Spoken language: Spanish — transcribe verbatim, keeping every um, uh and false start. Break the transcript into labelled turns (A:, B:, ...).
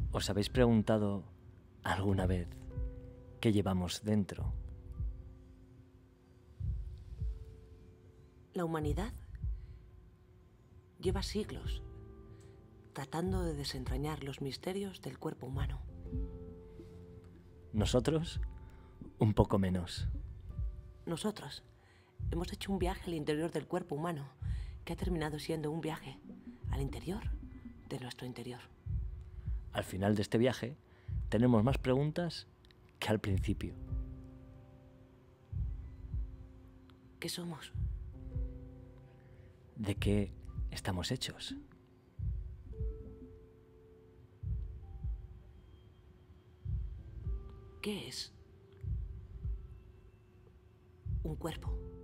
A: ¿Os habéis preguntado alguna vez qué llevamos dentro?
B: La humanidad lleva siglos tratando de desentrañar los misterios del cuerpo humano.
A: Nosotros, un poco menos.
B: Nosotros hemos hecho un viaje al interior del cuerpo humano que ha terminado siendo un viaje al interior de nuestro interior.
A: Al final de este viaje, tenemos más preguntas que al principio.
B: ¿Qué somos?
A: ¿De qué estamos hechos?
B: ¿Qué es un cuerpo?